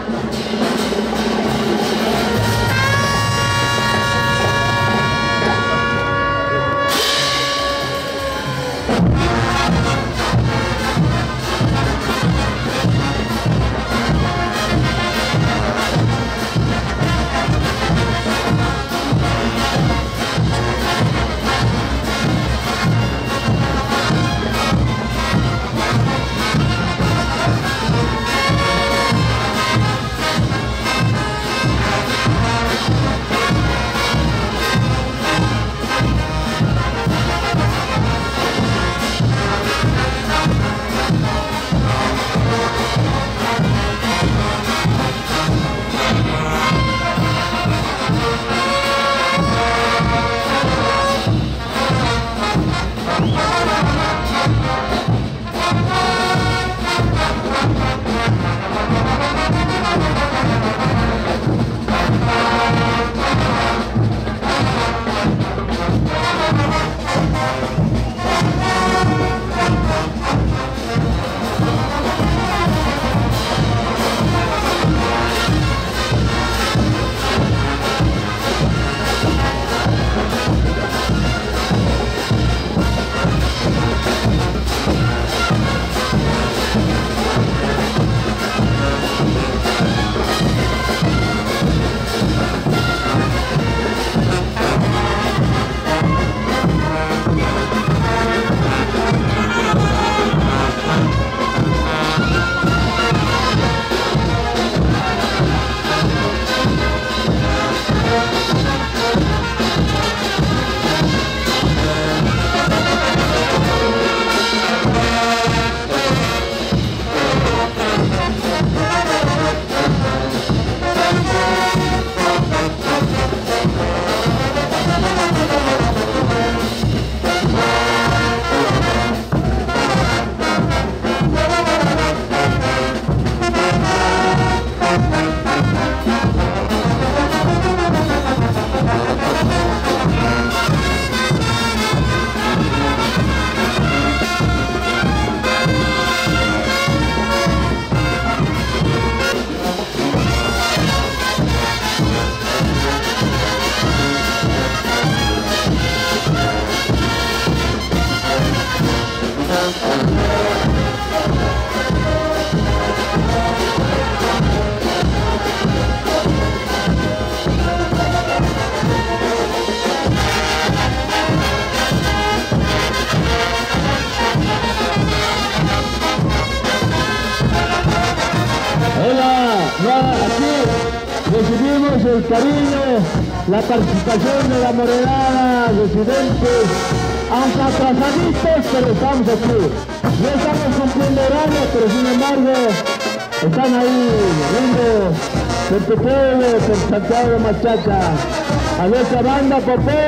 Recibimos el cariño, la participación de la morenada, residentes, aunque atrasaditos, pero estamos aquí. No estamos cumpliendo horario, pero sin embargo, están ahí, viendo Pepe Pueblo, por Santiago de Machaca. A nuestra banda Popó,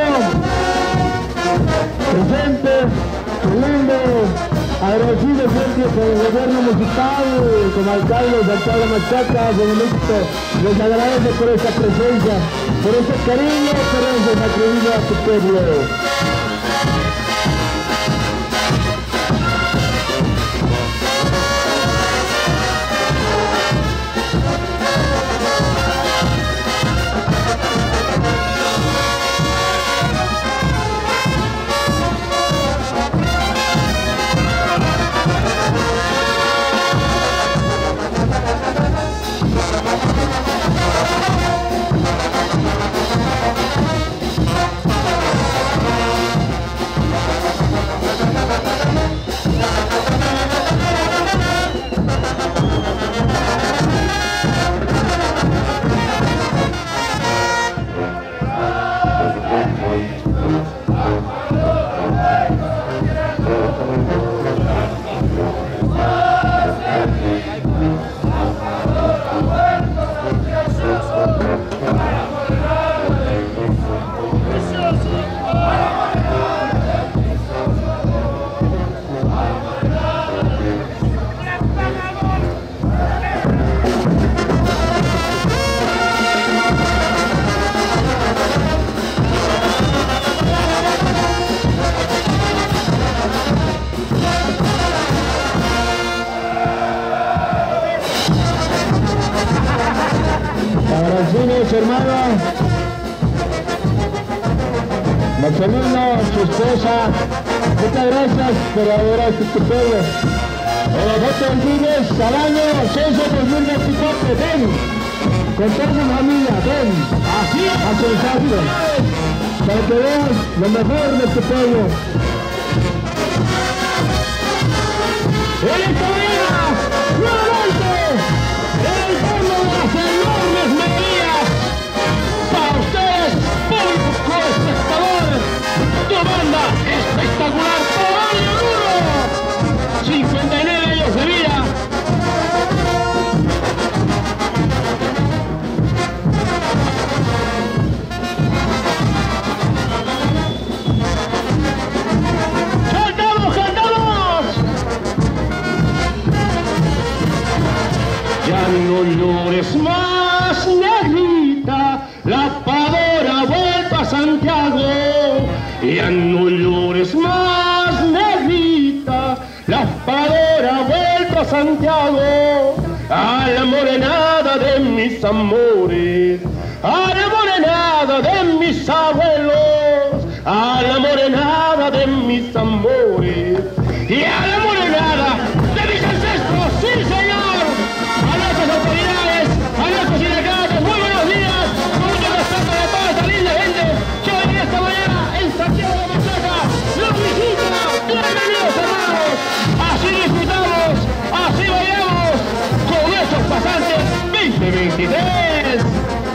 presente, lindo, agradecido siempre con el gobierno municipal, con el alcalde de Santiago de Machaca, Benedicto, les agradece por esta presencia, por ese cariño, por ese sacrificio a su pueblo. Agradecemos, hermano. Marcelino, su esposa, muchas gracias por adorar este pueblo. No te olvides, al año Censo 2024, ven, con toda tu familia, ven, así, a censarlo, para que veas lo mejor de este pueblo. En esta mañana, nuevamente, el pueblo de las enormes melodías, para ustedes, público espectador, tu banda espectacular, Toballo Duro, 59 años de vida. ¡Cantamos, cantamos! Ya no llores más, negrita, la Padora ha vuelto a Santiago. Ya no llores más, negrita, la Padora ha vuelto a Santiago. A la morenada de mis amores, a la morenada de mis abuelos, a la morenada de mis amores y a la morenada de mis ancestros, sí señor. A nuestras autoridades, a nuestros sindicatos, muy buenos días, con mucho respeto de toda esta linda gente que hoy esta mañana en Santiago de Machaca los visita. Bienvenidos, hermanos, así disfrutamos, así bailamos con nuestros pasantes 2023.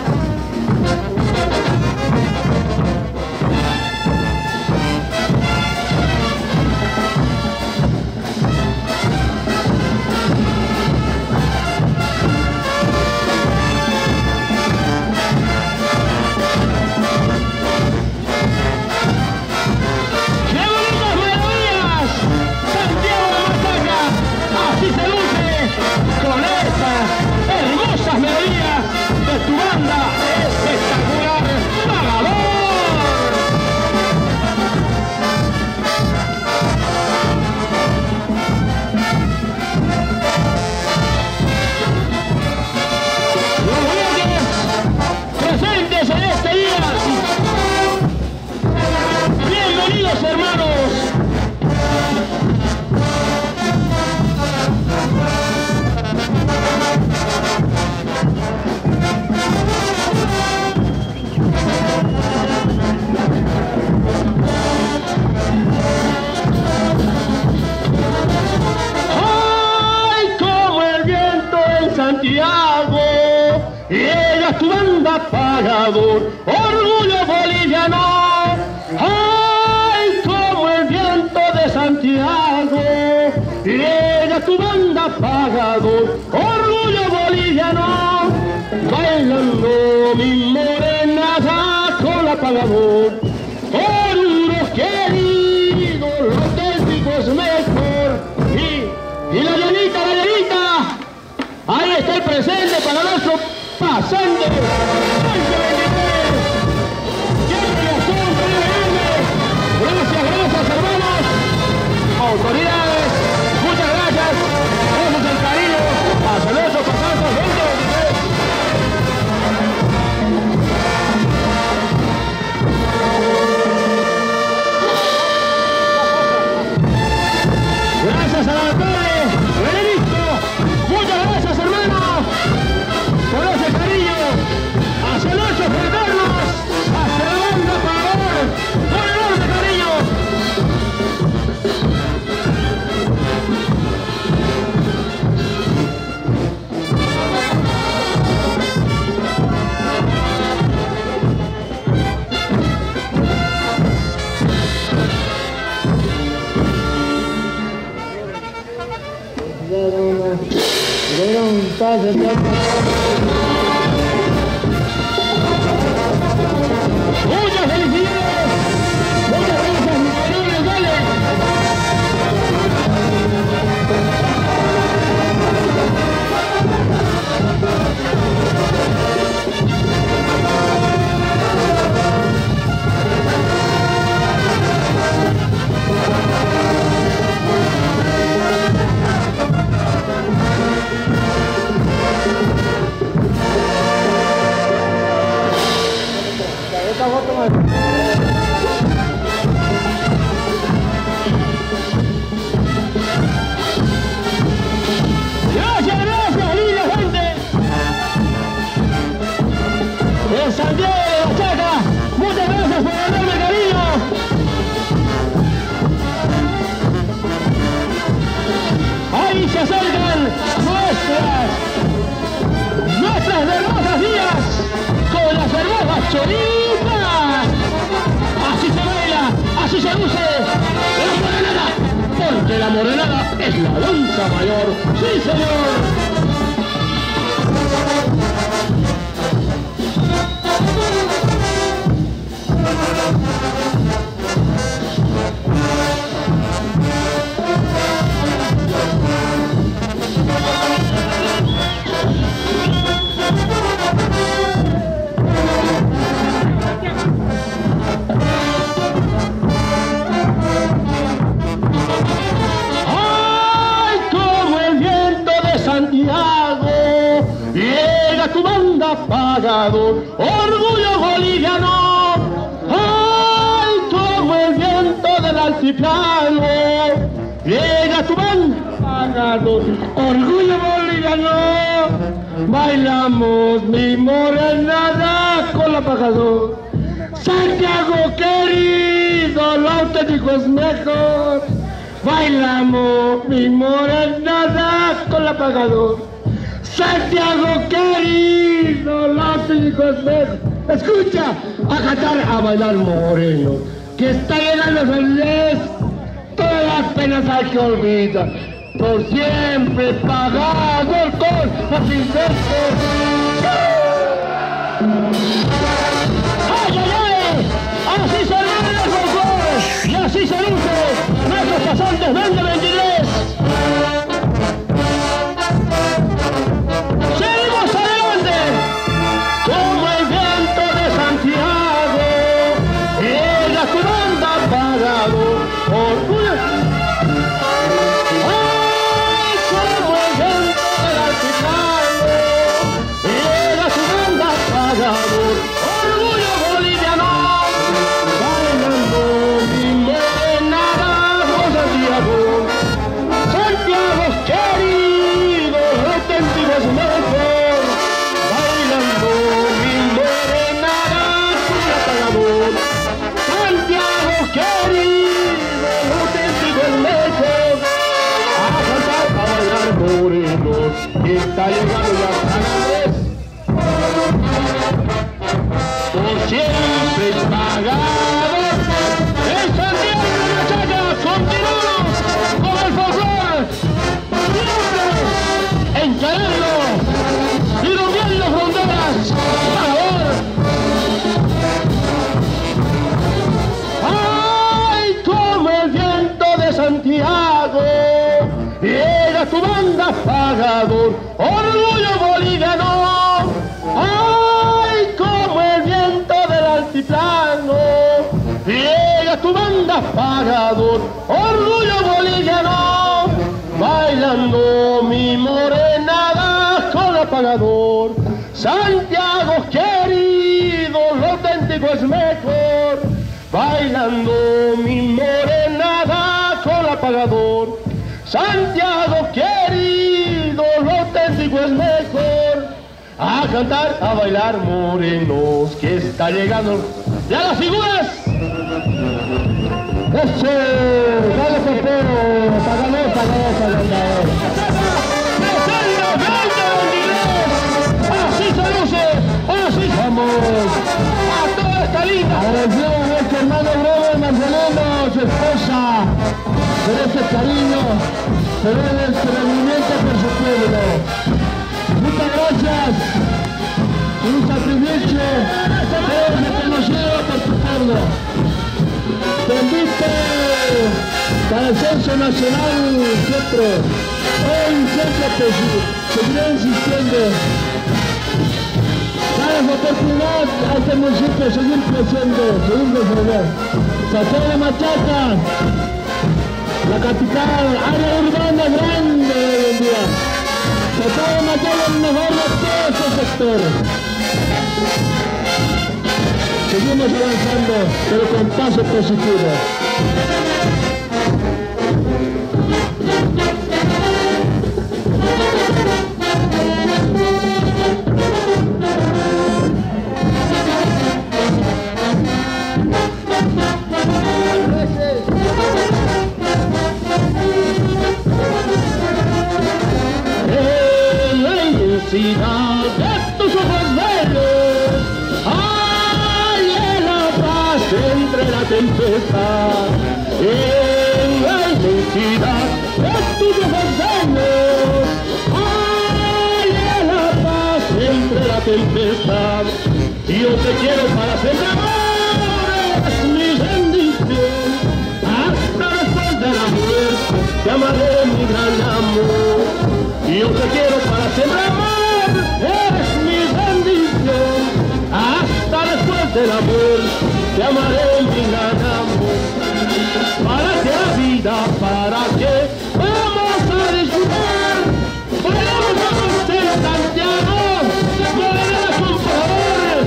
Santiago, llega tu banda pagador, orgullo boliviano. Ay, como el viento de Santiago, llega tu banda pagador, orgullo boliviano. Bailando mi morenada con la pagador, oruros queridos, lo auténtico es mejor. Y la llanita, ahí está el presente para nuestro pasante 2023. Gracias, hermanos, autoridades, muchas gracias, gracias el cariño hacia nuestro pasante 2023. Gracias al alcalde Benedicto, muchas gracias, hermanos, por ese cariño hacia nuestros fraternos, hacia la banda Pagador, por enorme cariño. Muchas felicidades, muchas gracias, mis queridos, dale. se acercan nuestras hermosas días con las hermosas choritas. Así se baila, así se luce la morenada, porque la morenada es la danza mayor. ¡Sí, señor! Llega tu banda pagador, orgullo boliviano. Ay, como el viento del altiplano. Llega tu banda pagador, orgullo boliviano. Bailamos mi morenada con la pagador. Santiago querido, lo auténtico es mejor. Bailamos mi morenada con la pagador. Santiago querido, los hijos de... Escucha, a cantar, a bailar moreno, que está llegando el mes, todas las penas hay que olvidar, por siempre pagado con los insectos. ¡Ay, ay, ay! Así se luce el folclore, y así se luce nuestros pasantes 2023. Está llegando ya Canales, por siempre pagado. En Santiago de la Chaya continuamos con el folclore, siempre encarando y rompiendo fronteras. Por favor. Ay, como el viento de Santiago, llega tu banda pagador, orgullo boliviano. Ay, como el viento del altiplano, llega tu banda pagador, orgullo boliviano. Bailando mi morenada con el pagador. Santiago querido, lo auténtico es mejor. Bailando mi morenada con el pagador. Santiago querido, lo auténtico es mejor. A cantar, a bailar morenos, que está llegando ya las figuras. Eso, dale portero, pagalo. Así se luce, así vamos. A toda esta linda. Agradecemos a nuestro hermano Robert Marcelino, su esposa, por ese cariño, por el desprendimiento por su pueblo. Muchas gracias, un sacrificio, todo reconocido por tu pueblo. Te invito para el censo nacional siempre, hoy siempre seguiré insistiendo. Dale la oportunidad a este municipio de seguir creciendo, seguir desarrollando. Santiago de Machaca, la capital, área urbana grande de hoy en día. Santiago de Machaca es el mejor de todos estos sectores. Seguimos avanzando, pero con paso positivo. tempestad, en la inmensidad de tus ojos llenos, haya la paz entre la tempestad. Yo te quiero para siempre, amor, es mi bendición, hasta después de la muerte te amaré, mi gran amor. Yo te quiero para siempre, amor, es mi bendición, hasta después de la muerte te amaré, mi gran amor. ¿Para qué la vida? ¿Para qué? Vamos a disfrutar, vamos a ser Santiago, volveremos por favor.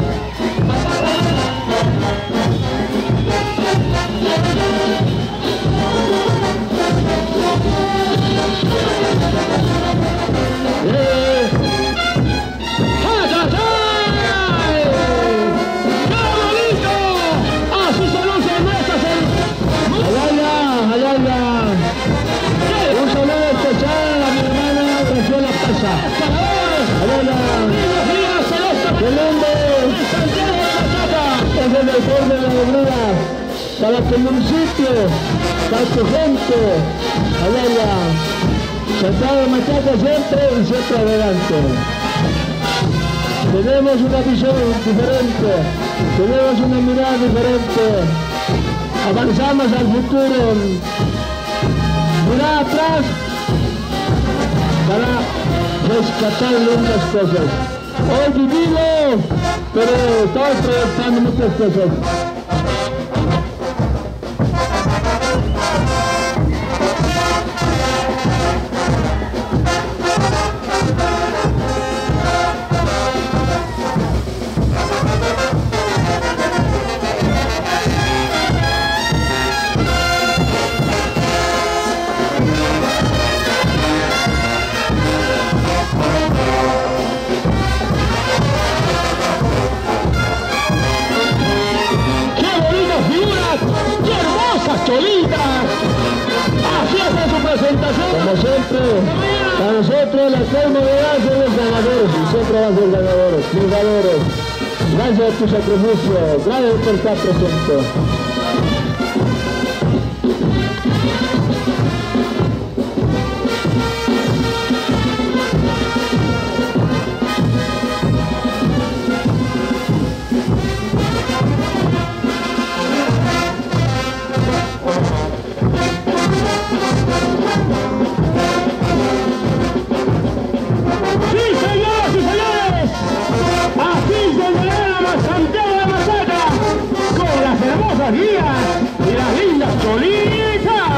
Para que el municipio, para tu gente, allá, Santiago de Machaca siempre y siempre adelante. Tenemos una visión diferente, tenemos una mirada diferente, avanzamos al futuro, mirar atrás para rescatar muchas cosas. Hoy vivimos, pero estamos proyectando muchas cosas. Cholitas, así hace su presentación. Como siempre, para nosotros las 6 monedas son los ganadores y siempre van a ser ganadores, jugadores. Gracias a tu sacrificio, gracias por estar presente. Guías y las lindas cholitas.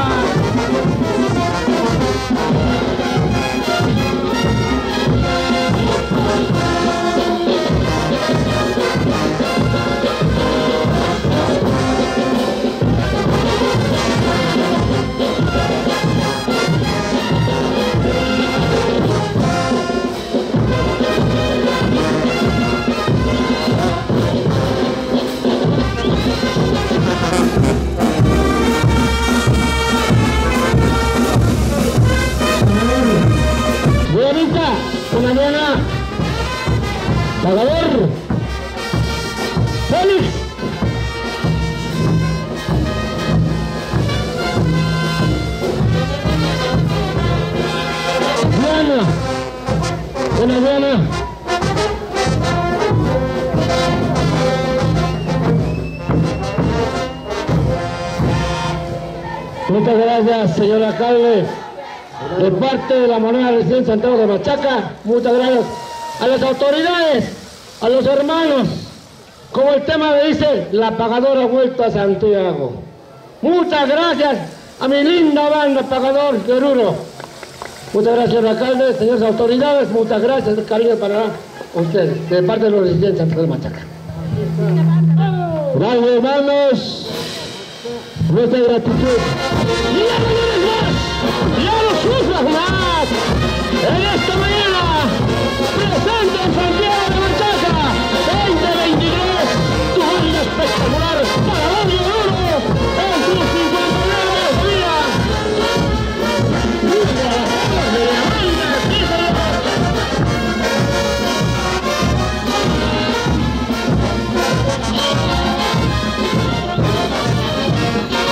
Una buena pagador Félix. Buena, una buena. Muchas gracias, señor alcalde. De parte de la moneda recién Santiago de Machaca, muchas gracias a las autoridades, a los hermanos, como el tema me dice, la pagadora vuelta a Santiago. Muchas gracias a mi linda banda Pagador de Oruro. Muchas gracias, alcalde, señores autoridades, muchas gracias, cariño para ustedes, de parte de los residentes de Santiago de Machaca. Gracias, hermanos, nuestra gratitud. ¡Ya no sufras más! En esta mañana, presente en Santiago de Machaca, 2023, tu baile espectacular para Bobby Oruro en sus 59 de vida. ¡Muchas gracias de la banda! ¡Sí, señor!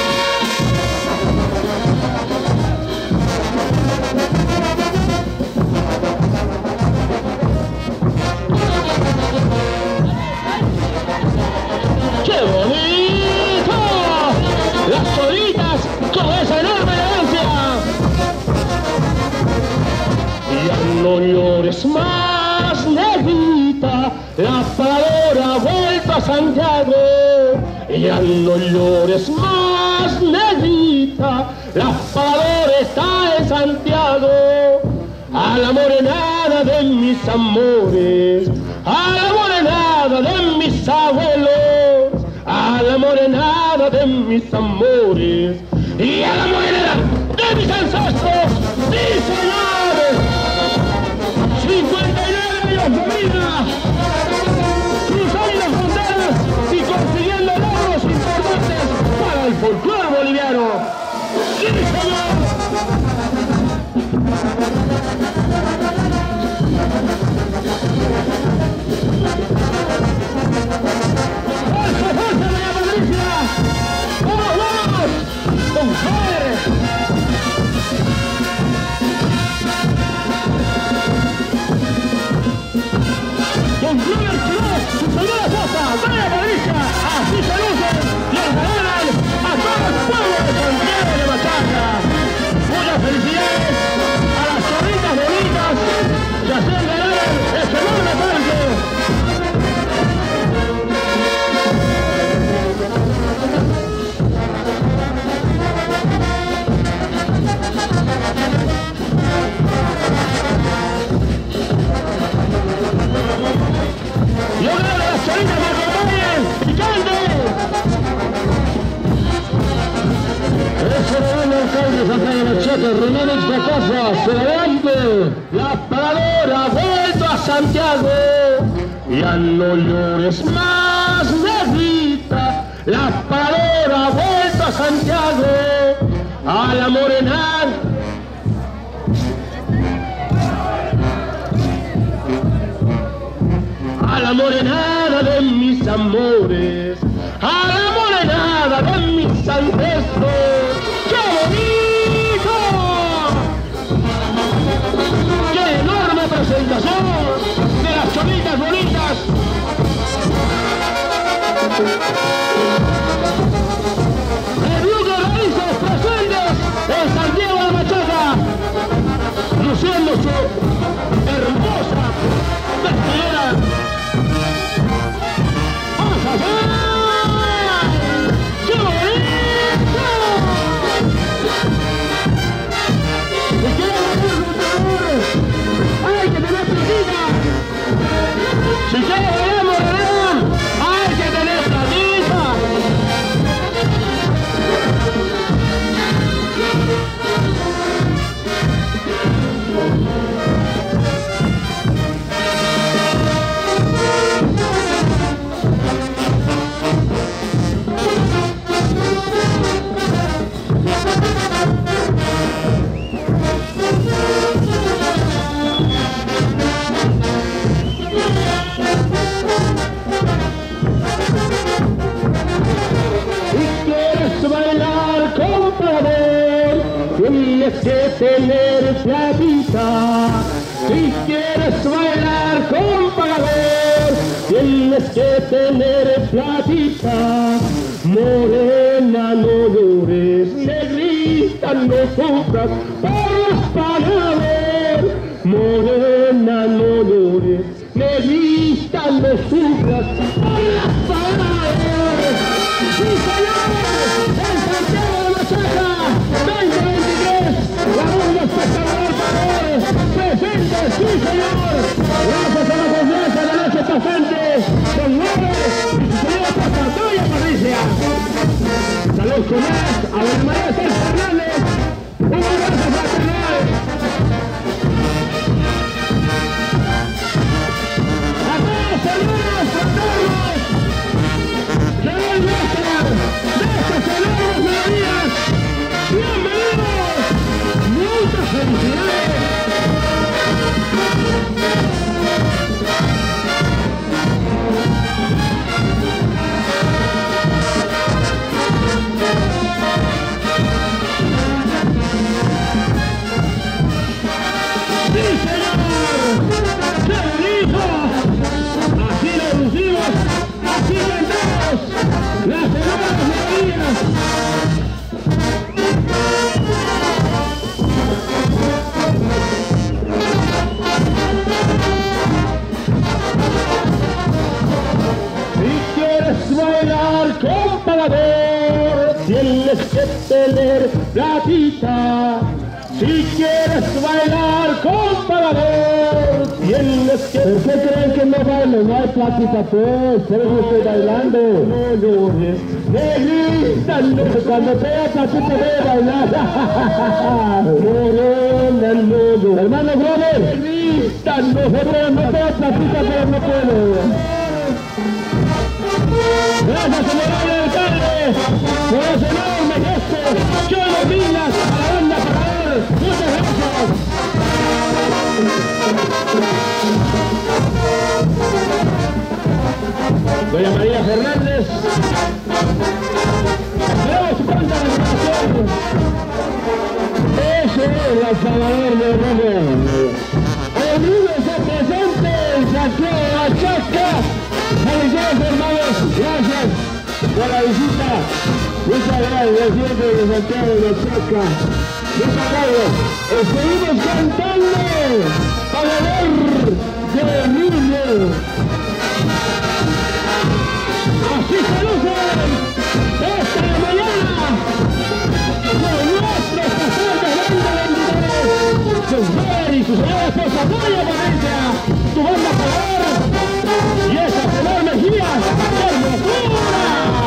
la paradora ha vuelto a Santiago. Ya no llores más, negrita, la paradora está en Santiago. A la morenada de mis amores, a la morenada de mis abuelos, a la morenada de mis amores y a la morenada de mis ancestros. ¡Sí, señores! 59 años de vida, cruzando las fronteras y consiguiendo logros importantes para el folclore boliviano. ¡Sí, señor! ¡Fuerza, fuerza, doña Patricia! ¡Vamos, vamos! ¡Con poder! Don Robert Quiroz, su señora esposa, doña Patricia, así se lucen y ordenan a todo el pueblo de Santiago de Machaca. Muchas felicidades a las chorritas bonitas que hacen ganar ese enorme tanto. Yo creo que las choritas me acompañen y canten. Ese era el alcalde de Santa de Machaca, René de Casa, se levante. La paradora ha vuelto a Santiago. Ya no llores más, negrita. La paradora ha vuelto a Santiago. A la morenada. A la morenada de mis amores, a la morenada de mis ancestros. ¡Qué bonito! ¡Qué enorme presentación de las choritas bonitas! El grupo de raíces presentes en Santiago de Machaca, luciendo su hermosa vestidera. ¡Qué bonito! ¡Hay que tener platita! Si quieres bailar, hay que tener platita. Tienes que tener platita. Si quieres bailar con pagador, tienes que tener platita. Morena, no llores, negrita, no sufras por los pagadores. Morena, no llores, negrita, no sufras por los pagadores. ¡Sí, señores! ¡En Santiago de Machaca! 2023, la banda espectacular Paradores, presente, sí señor, gracias a la confianza de la noche pasante, con López y su señora esposa, doña Patricia. Saludos con más a doña María César Fernández, un abrazo fraternal. A todos hermanos fraternos. tienes que tener platita. Si quieres bailar con pagador, tienes que... ¿Por qué creen que no bailo? No hay plática, pues. Por eso estoy bailando. No llores, negrita, no. Cuando tenga platita voy a bailar. Morena, no llores. Hermano brother, Negrita, no. no tengo platita, pero no puedo. Gracias, señor alcalde, por ese enorme gesto que hoy brindas a la banda Pagador. Muchas gracias. Doña María Fernández, esperamos su pronta recuperación. Ese es el Salvador de Rubén. El Rubén está presente en Santiago Achaca. Felicidades, hermanos. Gracias por la visita. Muchas gracias, siempre de Santiago de Achaca. Muchas gracias. Seguimos cantando Pagador de Rubén. Así se lucen esta mañana con nuestros sacerdotes vendedores, sus madres y sus señoras esposas. Vaya Valencia, tu banda Pagador y esas enormes guías de hermosura.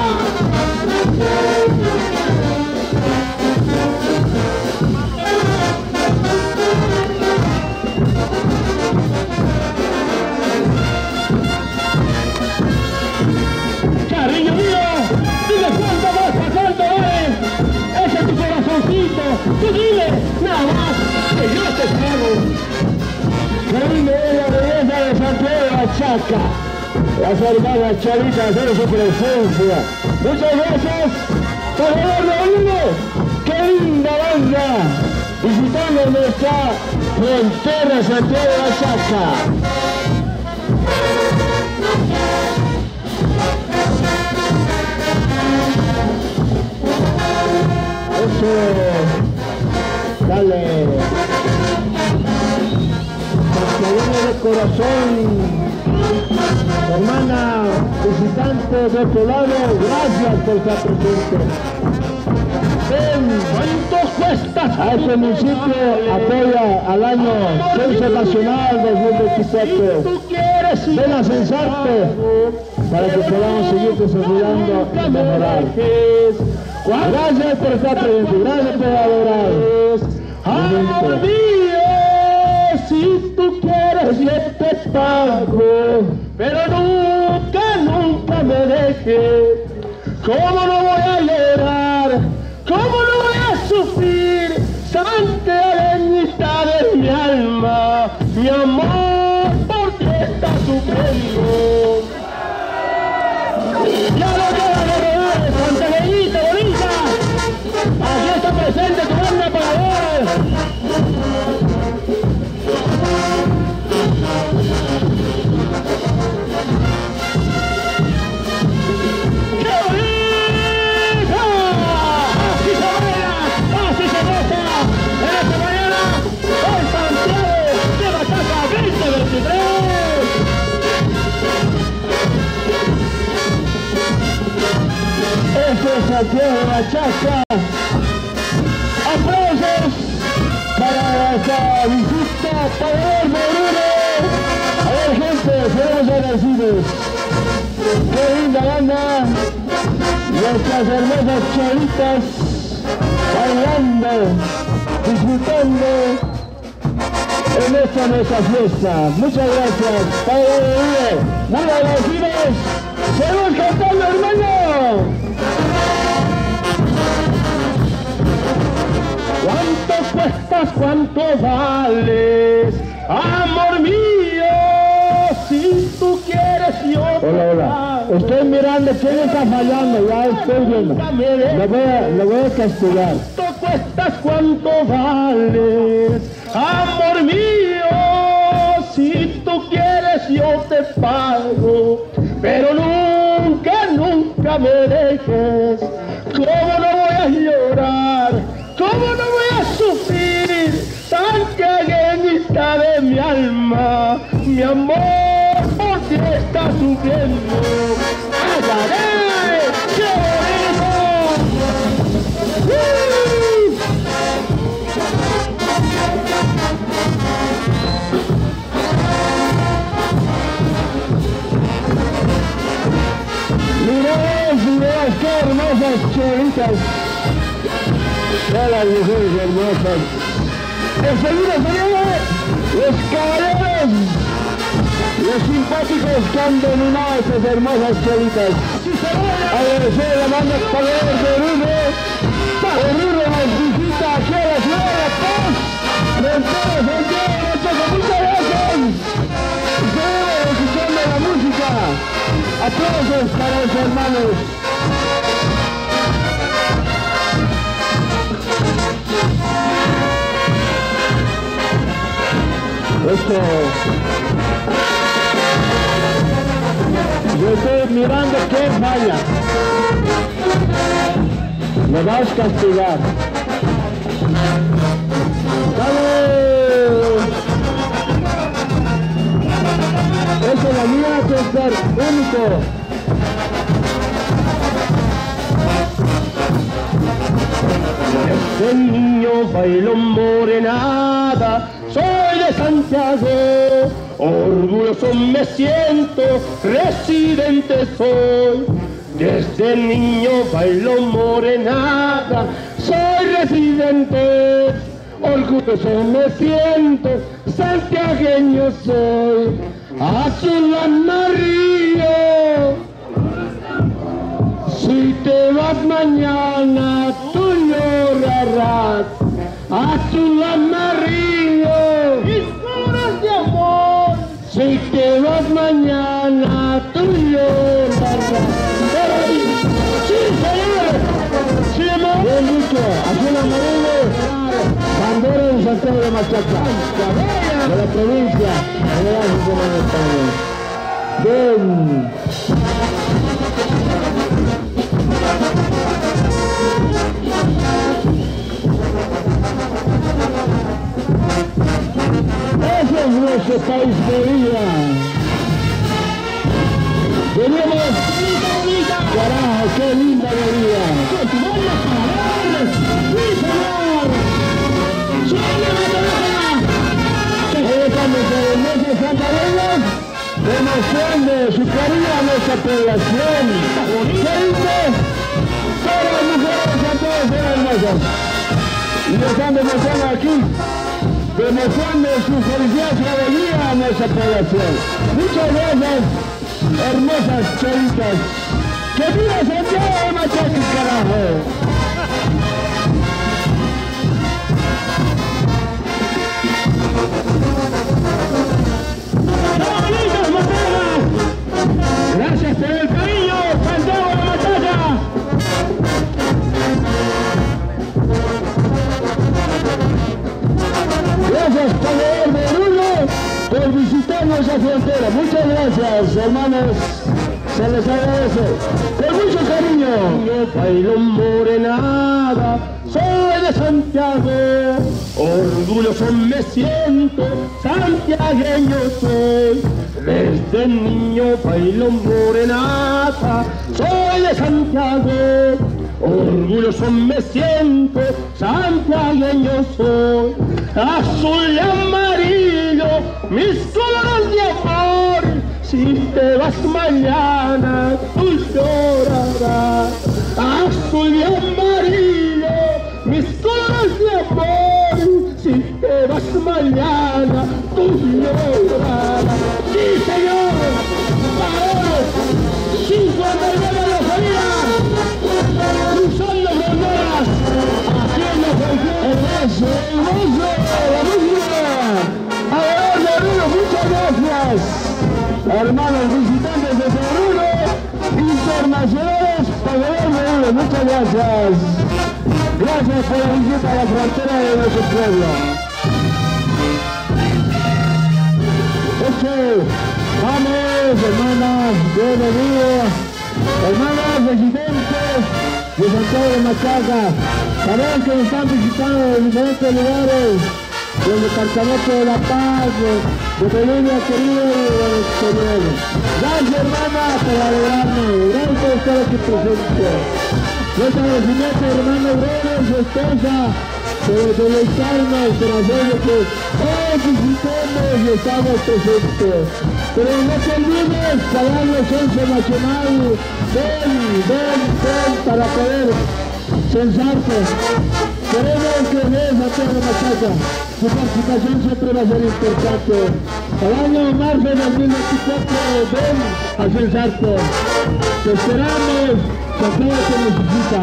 Cariño mío, dile cuánto vas a hacer, ese es tu corazoncito, tú dile, nada más, que yo te pago. Qué linda es la belleza de Santiago Achaca. Las hermanas Charitas de su presencia. Muchas gracias. Pagador de Uno. Qué linda banda. Visitando nuestra frontera Santiago Achaca. Eso, dale, Santiago de corazón, hermana visitante de otro lado, gracias por estar presente. ¿Cuánto cuesta? A este municipio apoya al año Censo Nacional 2024. Tú quieres Ven a censarte para que podamos seguir desarrollando y mejorar. Gracias por estar presente, gracias por adorar. Amor mío, si tú quieres yo te pago, pero nunca me dejes. ¿Cómo no voy a llorar? ¿Cómo no voy a sufrir? Santa bendita de mi alma, mi amor por ti está sufriendo. Ya lo quiero, Santa Bendita, bonita. Aquí está presente tu banda Pagador. ¡Qué bonita! Así se baila, así se goza. En esta mañana, hoy Santiago de Achaca 2023. Esto es Santiago de Achaca. Aplausos para esta visita, Pagador de Uno. A ver, gente, seremos agradecidos. Qué linda banda. Nuestras hermosas choritas bailando, disfrutando en esta nuestra fiesta. Muchas gracias, Pagador de Uno. Muy agradecidos. Seguimos cantando, hermano. ¿Cuánto cuestas? ¿Cuánto vales? Amor mío, si tú quieres yo te Hola, hola. pago. Estoy mirando quién está fallando, ya estoy viendo. Le voy a castigar. ¿Cuánto cuestas? ¿Cuánto vales? Amor mío, si tú quieres yo te pago, pero nunca me dejes. ¿Cómo no voy a llorar? ¿Cómo no voy a sufrir? Santa bendita de mi alma, mi amor por ti está sufriendo. ¡Ay, ay, ay! ¡Qué bonito! qué hermosas chelitas. Todas las mujeres hermosas. Enseguida, señores, los caballeros, los simpáticos que han dominado estas hermosas chelitas. Agradecer a la banda Pagador de Oruro. Oruro nos visita aquí a la ciudad de La Paz. Frontera, muchas gracias. Seguimos escuchando la música. Aplausos para los hermanos. Esto. Yo estoy mirando qué falla. Me vas a castigar. ¡Dale! Esa es la mía, que es ser único. El niño bailó morenada, soy de Santiago, orgulloso me siento, residente soy. Desde niño bailo morenada, soy residente, orgulloso me siento, santiagueño soy. Azul amarillo, si te vas mañana tú llorarás. Azul amarillo, mis flores de amor, si te vas mañana tú llorarás. ¡Sí, señor! ¡Sí, amor! Bien dicho, azul amarillo, bandera de Santiago de Machaca, de la provincia de España. Bien. Ese es nuestro país de vida. Venimos, carajo, qué linda vida. ¡Sí, señor! Nuestros santareños demostrando su cariño a nuestra población. ¿Qué dice? Todas las mujeres de Santiago son hermosas. Y lo están demostrando aquí, demostrando su felicidad y su alegría a nuestra población. Muchas gracias, hermosas chelitas. ¡Que viva Santiago de Machaca, carajo! Gracias por el cariño, Santiago de Machaca. Gracias, Pagador de Oruro, por visitar nuestra frontera. Muchas gracias, hermanos. Se les agradece. Con mucho cariño. Yo bailo morenada, soy de Santiago, orgulloso me siento, santiagueño soy. Desde niño bailo morenada, soy de Santiago, orgulloso me siento, santiagueño soy. Azul y amarillo, mis colores de amor, si te vas mañana tú llorarás. Azul y amarillo, mis colores de amor, si te vas mañana tú llorarás. ¡Sí, señor! ¡Ahora! ¡59 de la salida! ¡Cruzando fronteras! ¡Haciendo hermoso! ¡La música! ¡Pagador de Oruro, muchas gracias! Hermanos visitantes de Oruro, internacionales, Pagador de Oruro, muchas gracias. Gracias por la visita a la frontera de nuestro pueblo. Vamos, hermanas, bienvenidos, hermanas residentes de Santiago de Machaca. Saben que nos están visitando de diferentes lugares, del Departamento de La Paz, de Bolivia, querido, y del exterior. Gracias, hermanas, por alegrarnos. Gracias por estar aquí presentes. Nuestra agradecimiento, hermano Bruno, su esposa, por deleitarnos, por hacer lo que todos visitemos y estamos presentes. Pero no te olvides pagar la censo nacional. Ven para poder censarte. Queremos que veas a toda la machaca. Tu participación siempre va a ser importante. El año marzo de 2024, ven a censarte. Te esperamos, Santiago te necesita.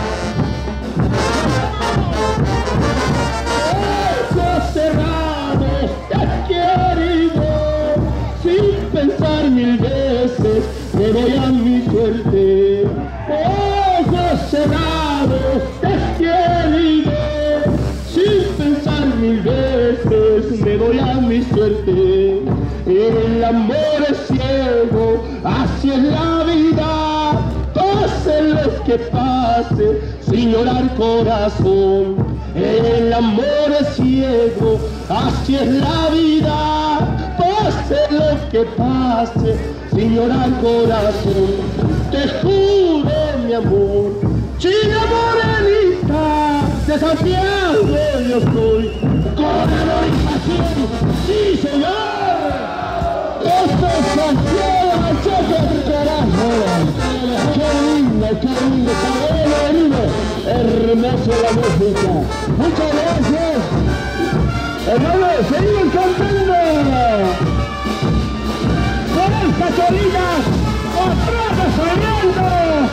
Ojos cerrados, te he querido, sin pensar mil veces, me doy a mi suerte. Ojos cerrados, te he querido, sin pensar mil veces, me doy a mi suerte. El amor es ciego, así es la vida, pase lo que pase, sin llorar corazón. El amor es ciego, así es la vida, pase lo que pase, sin llorar corazón. Te juro mi amor, China morenita, de Santiago yo soy, con amor y pasión, sí señor. Esto es Santiago Machaca, carajo. Qué lindo, está bueno, hermoso la música. Muchas gracias. Hermanos, seguimos cantando. Con esta chorita, otra soñando.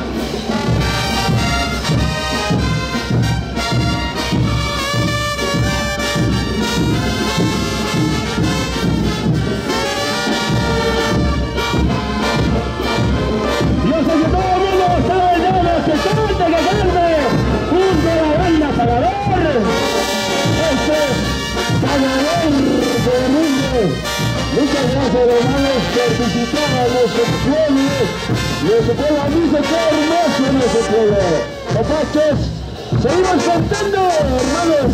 Yo sé que todo el mundo sabe ya que cante, junto a la banda Pagador. Este es Pagador del mundo. Muchas gracias, hermanos, por visitar a nuestro pueblo. Nuestro pueblo, a mí se queda hermoso nuestro pueblo. Papachos, seguimos cantando, hermanos.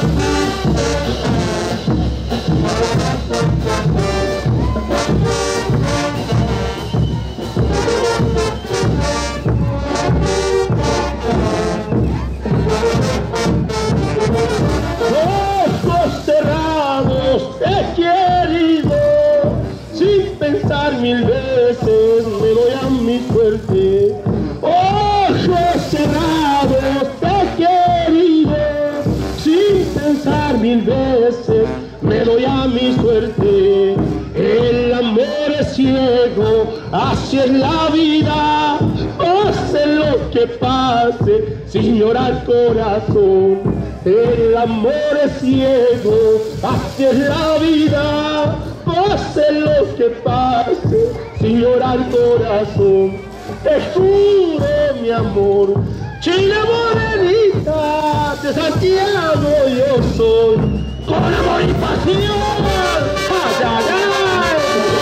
Ojos cerrados, te he querido, sin pensar mil veces, me doy a mi suerte. Ojos cerrados, te he querido, sin pensar mil veces, me doy a mi suerte. El amor es ciego, así es la vida, pase lo que pase, sin llorar corazón. El amor es ciego, así es la vida, pase lo que pase, sin llorar corazón. Te juro mi amor, China morenita, de Santiago yo soy, con amor y pasión. ¡Ay, ay, ay!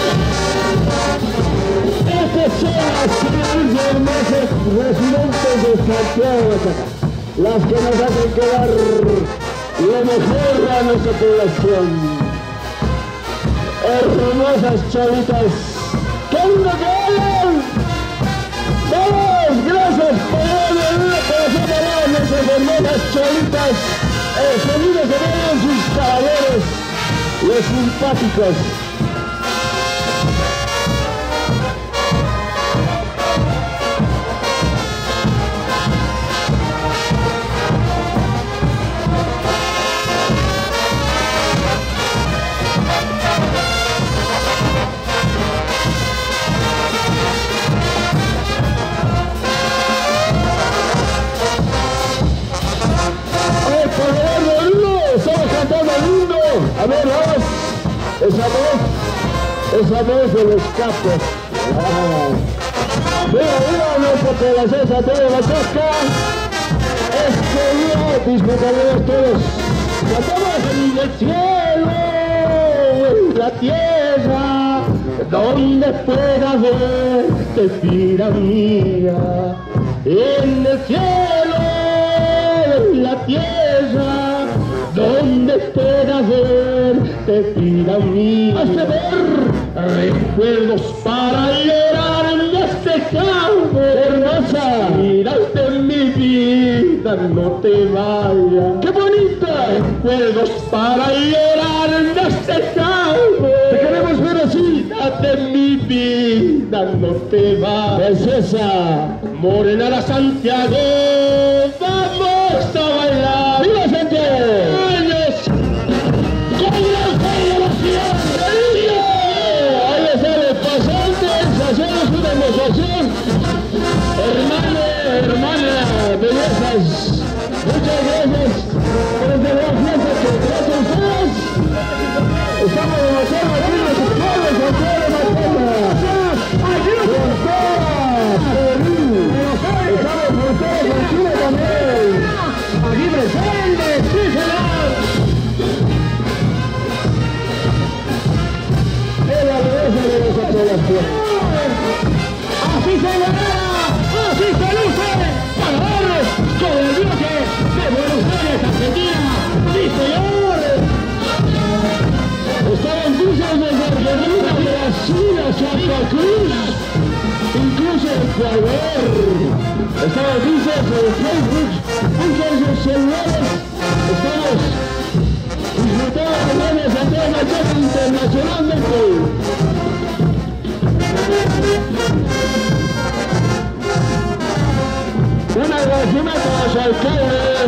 Estos son las hermosas residentes de Santiago de Chacá, las que nos hacen quedar lo mejor a nuestra población. Hermosas chavitas, ¡qué lindo que hablan! ¡Vamos! ¡Gracias por hacer a nuestras hermosas chavitas! El sonido se ve en sus caballeros, los simpáticos. A ver, vamos. Esa voz de los capos. Viva nuestra población Santiago Machaca. Este día disfrutaremos todos. Cantamos en el cielo, en la tierra, donde pueda verte, vida mía. En el cielo, en la tierra, donde pueda verte, vida mía. Hazte ver recuerdos para llorar en este campo. Hermosa, mírate mi vida, no te vayas. ¡Qué bonita! Recuerdos para llorar en este campo. Te queremos ver así. Mírate vida no te va. Preciosa. Morena Santiago, vamos a bailar. ¡Viva Santiago! ¡Años! ¡Con la celebración! Ahí están los pasantes, hacemos una demostración. Hermana, bellezas. Muchas gracias por esta gran fiesta que gracias a ustedes estamos demostrando aquí los pueblos de Santiago de Matalla. Estamos por todos en Chile también. Aquí presente, sí señor. Es la belleza de nuestra población. Así se verá, así se luce, para darles con el bloque de Buenos Aires, Argentina. ¡Sí, señor! Estaban cruces desde Argentina, Brasil, Santa Cruz, incluso Ecuador. Estaban cruces en Facebook, muchos de los celulares. Estamos disfrutando de Santiago Matalla internacionalmente. Un agradecimiento a su alcalde.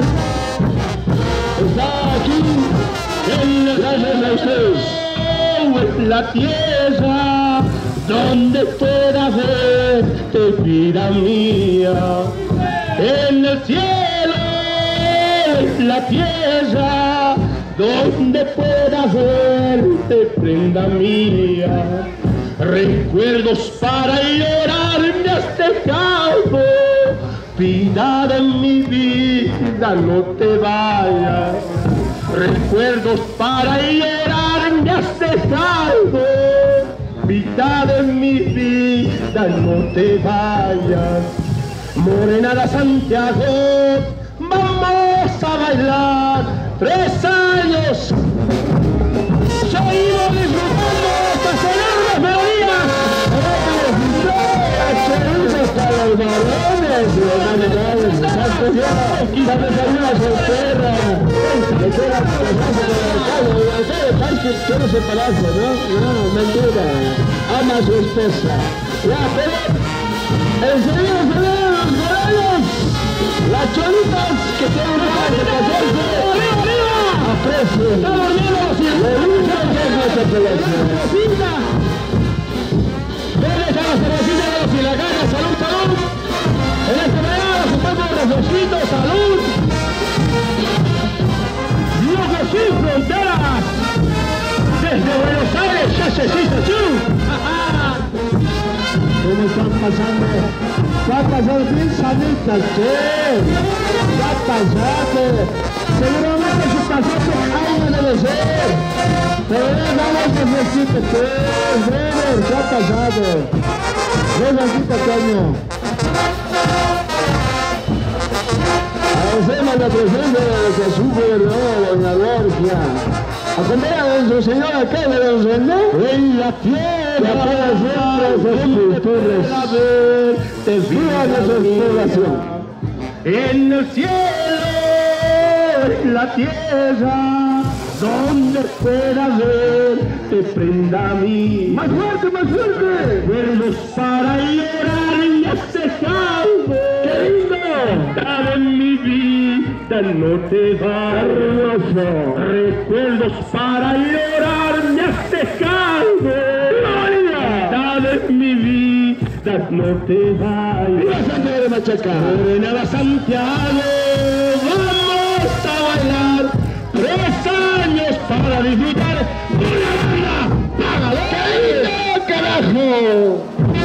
Está aquí en las gracias a ustedes. Es la tierra donde pueda verte, vida mía. En el cielo es la tierra donde pueda verte, prenda mía. Recuerdos para llorar me has dejado, vida de mi vida, no te vayas. Recuerdos para llorar me has dejado, vida de mi vida, no te vayas. Morena de Santiago, vamos a bailar 3 años. Seguimos disfrutando estas enormes melodías. Hasta los varones, quizás alguna soltera, le queda casarse con el alcalde, el alcalde parque quiere separarse, ¿no? No, mentira, ama a su esposa. Ya, pero enseguida se ven los corales, las cholitas que tienen ganas de casarse, aprecien, le gusta que es nuestra población. ¿Dónde está la cervecita de los Filacacas? ¡Salud, salud! En este verano sumamos refresquitos, ¡salud! ¡Locos sin fronteras! Desde Buenos Aires, ya se hizo chu. ¿Cómo están pasando? Va a pasar bien sanitas, ¿qué? Va a pasar, seguramente su pasaje año debe ser. Pero ya vamos a necesito, ¿qué? Brother, ¿qué ha pasado? Ven aquí, pequeño. Agradecemos la presencia de Jesús Gobernador, doña Lorgia. Acompañado de su señor alcalde, don René. En la tierra, las esculturas, viva nuestra población. En el cielo, en la tierra, donde pueda ver, te prenda a mí. ¡Más fuerte, más fuerte! Verlos para llorar y has dejado. ¡Qué lindo! Vida de mi vida, no te va. Hermoso. Recuerdos para llorar me has dejado. Vida de mi vida, no te vayas. ¡Viva Santiago de Machaca! Morena Santiago, vamos a bailar 3 años para disfrutar con la banda. ¡Págalo! ¡Qué lindo, carajo!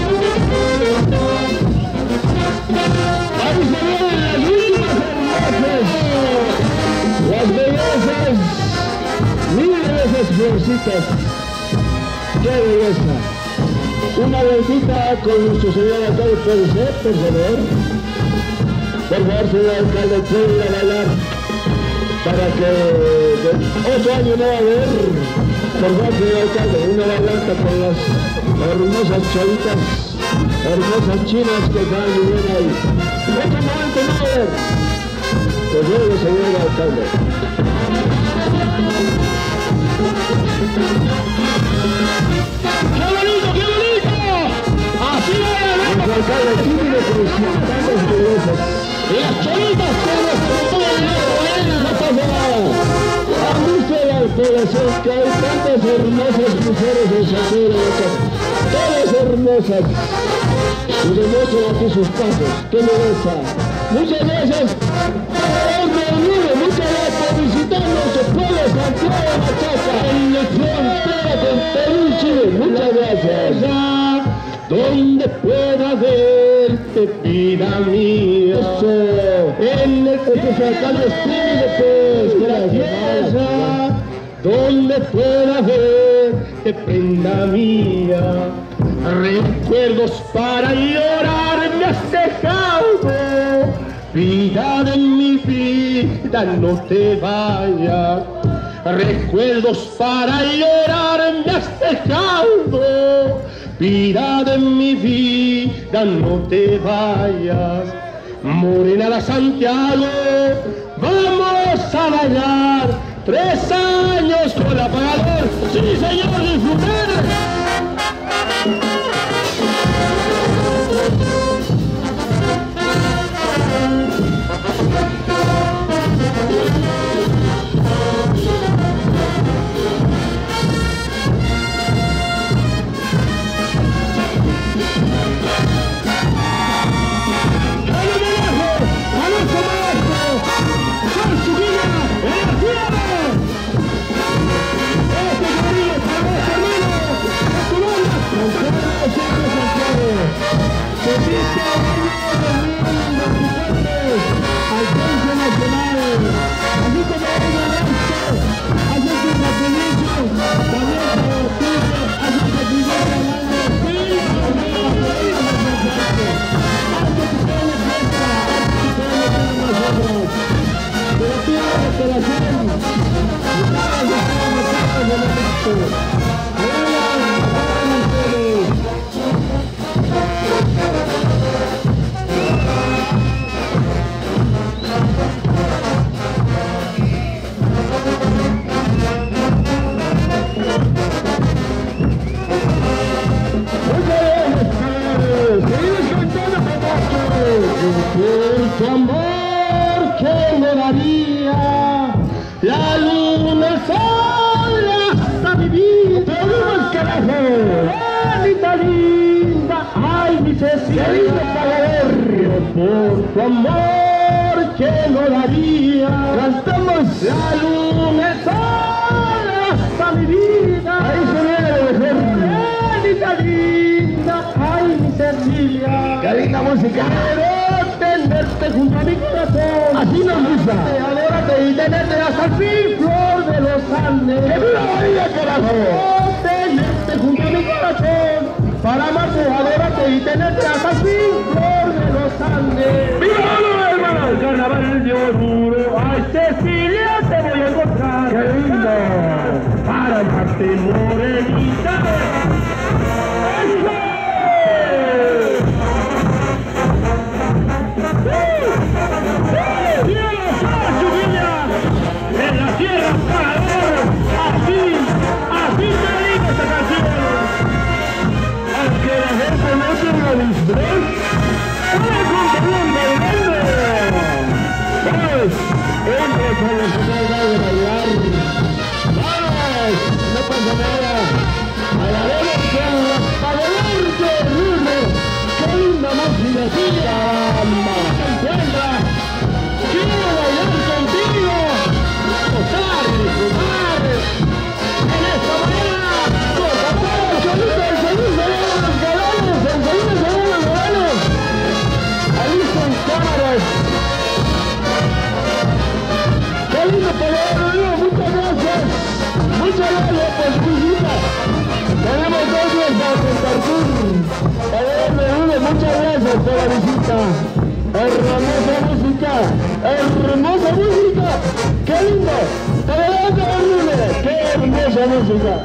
Ahí se vienen las últimas hermosas, las bellezas. Miren esas florcitas. ¡Qué belleza! Una vueltita con nuestro señor alcalde, puede ser, por favor. Por favor, señor alcalde, puede ir a bailar para que otro año no va a haber. Por favor, señor alcalde, una bailanta con las hermosas cholitas, hermosas chinas que están viviendo ahí. Otro momento no va a haber. Pues luego, señor alcalde. ¡Qué bonito, qué bonito! Las cholitas que nos acompañan no pasa nada. Han visto la población que hay tantas hermosas mujeres en Shakira, todas hermosas. Y demuestran aquí sus pasos. ¡Qué belleza! Muchas gracias. Muchas gracias por visitarnos, el pueblo de Santiago de Machaca, en la frontera con Perú y Chile. Muchas gracias. Donde pueda verte, vida mía. Eso. En el alcalde tímido, pues. tierra, donde pueda verte, prenda mía. Recuerdos para llorar me has dejado. Vida de mi vida, no te vayas. Recuerdos para llorar me has dejado. Vida de mi vida, no te vayas. Morena de Santiago, vamos a bailar. 3 años con el apagador, sí señor, disfrutar. Por tu amor que me daría la luna, el sol, hasta vivir. ¡Pero más carajo! ¡Anita linda! ¡Ay, mi Cecilia! Por tu amor que me daría, Cantamos la luna, el sol, hasta mi vida. Ahí se viene el mejor. ¡Anita linda! ¡Ay, mi Cecilia! ¡Qué linda música! Tenerte junto a mi corazón, así nos gusta. Adórate y tenerte hasta el fin, flor de los Andes. ¡Qué viva la vida, carajo! Tenerte junto a mi corazón, para amarte, adórate y tenerte hasta el fin, flor de los Andes. ¡Viva la hermano! El carnaval yo juro, ay Cecilia te voy a encontrar. ¡Qué lindo! Para amarte, morenita. En la tierra pagador, así termina esta canción. Aunque la gente no tenga disfraz, puede continuar bailando. ¡Vamos! Entra con los que de bailar. ¡Vamos! No pasa nada. Bailaremos con la pagador de Rulo. ¡Qué linda música! ¡Caramba! ¡Encuentra! ¡Quiero bailar contigo! ¡Gozar, disfrutar! ¡En esta mañana! ¡Por favor! ¡Enseguida se ven los galanes! ¡Enseguida se ven los galanes! ¡Ahí son cámaras! ¡Qué lindo poder! ¡Muchas gracias! ¡Muchas gracias por su visita! Tenemos 2 días para compartir. Muchas gracias por la visita. Hermosa música, hermosa música. ¡Qué lindo! ¡Adelante, horrible! ¡Qué hermosa música!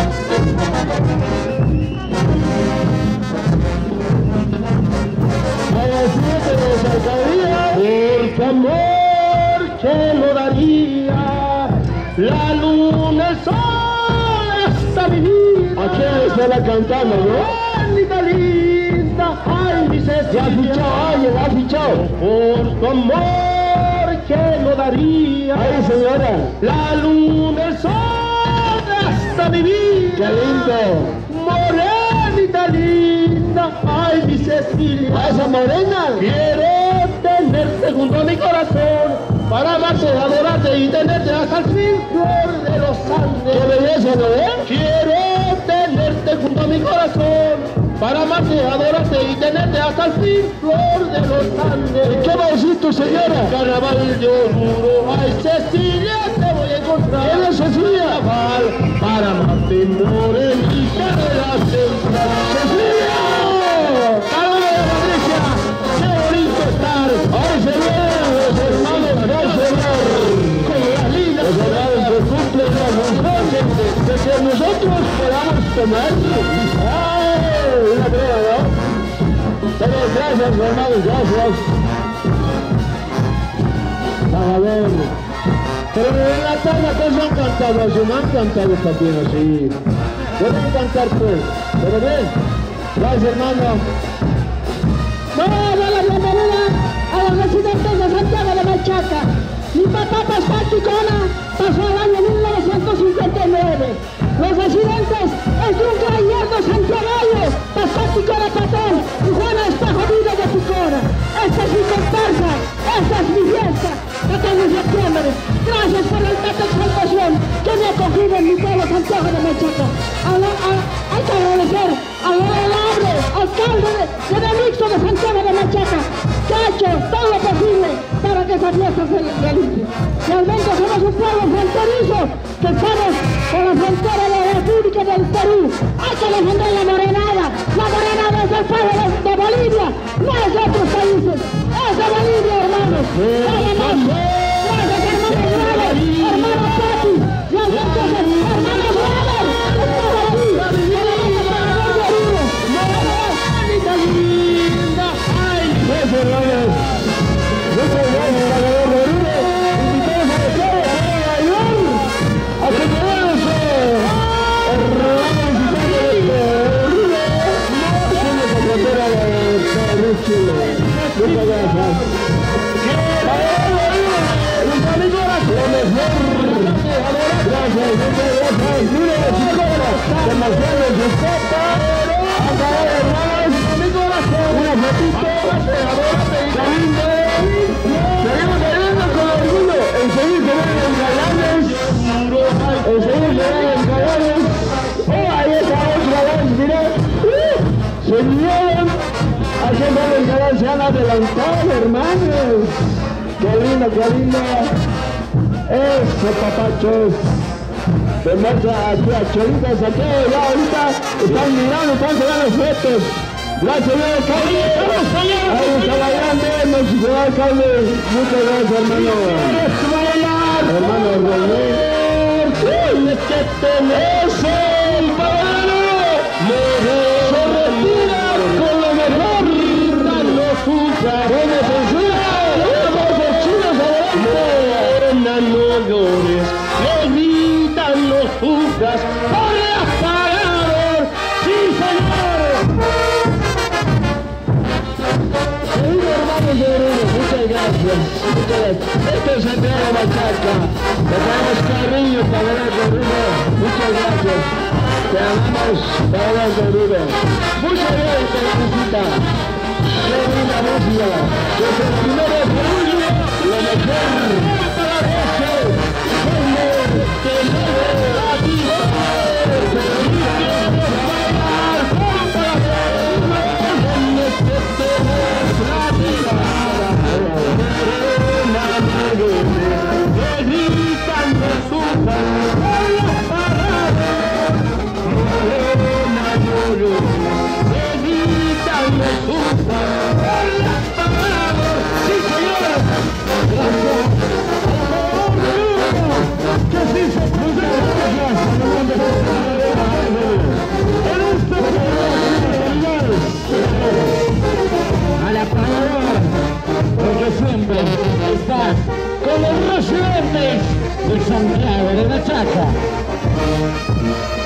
A las 7 de la alcaldía, Por tu amor que lo daría, la luna, el sol, hasta mi vida. aquí está la cantando, ¿no? Anita linda, ay, mi Cecilia. Ya escuchó, ay, el Por tu amor que no daría. Ay, señora. La luna, el sol, hasta mi vida. Qué lindo. Morenita linda, ay mi Cecilia. ¿A esa morena? Quiero tenerte junto a mi corazón para amarte, adorarte y tenerte hasta el fin, flor de los Andes. ¡Qué belleza, ¿no ves? Quiero tenerte junto a mi corazón para amarte, adorarte y tenerte hasta el fin, flor de los Andes. ¿Qué va a decir tu señora? Carnaval yo juro, ay Cecilia, te voy a encontrar. ¿Quién es Cecilia? Carnaval para amarte, morenita de la central. ¡Cecilia! ¡Carnaval de Patricia! ¡Qué bonito estar! ¡Ay, señor! Los hermanos, no, señor. Con las lindas Los hermanos que cumplen la función de que nosotros podamos tomar. ¡Ay! Una prueba, ¿no? Pero gracias, hermanos, gracias. A ver. Pero en la tarde pues han cantado así, no han cantado también así. Pueden cantar pues, pero bien. Gracias, hermano. Voy a dar la bienvenida a los residentes de Santiago de Machaca. Mi papá Pascual Ticona pasó el año 1959. Los residentes es de un creyendo santiagueño, Pascual Ticona Patón y Juana Espejo Vida de Ticona. Esta es mi comparsa, esta es mi fiesta, 14 de septiembre. Gracias por la alta exaltación que me ha acogido en mi pueblo Santiago de Machaca. Hay que agradecer al honorable alcalde de Benito de Santiago de Machaca, que ha hecho todo lo posible para que esa fiesta se realice. Realmente somos un pueblo fronterizo, que estamos con la frontera de la República del Perú. Hay que defender la morenada. La morenada es el pueblo de Bolivia, no es de otros países. Es de Bolivia, hermanos. Nada más. Gracias, hermano Pati. Realmente, hermano Brother. Gracias, hermanos. Muchas gracias, Salvador Rodríguez. Invitamos a todos a ayudar a que podamos muchas gracias. Los amigos, lo mejor. Gracias, muchas gracias. Miren la psicóloga, demasiado en su copa. Acabado, hermanos. Una fotito. Seguimos teniendo con orgullo en seguir teniendo en galanes. En seguir teniendo en galanes. Oh, ahí está otra vez, mirá. Se vinieron. Aquí van los galanes, se han adelantado, hermanos. Qué lindo, qué lindo. Eso, papachos. Tenemos aquí a Cholitas, aquí ya ahorita están mirando, están sacando fotos. Gracias, señor alcalde. Ahí está bailando, señor alcalde. Muchas gracias, hermano. Hermano René. Tienes que tener el valor. Se retira con lo mejor. No sufra. Bueno, vamos a chinos adelante. No llores, no gritas, no sufras por el apagador. ¡Sí, señor! Hermanos de Oruro, muchas gracias. Esto es Santiago de Machaca. Le damos cariño para el de Oruro. Muchas gracias. Te amamos para el de Oruro. Muchas gracias, Teresita. Qué linda música. Desde el 1 de julio, lo mejor. A la palabra, porque siempre estás con los residentes de Santiago de Machaca.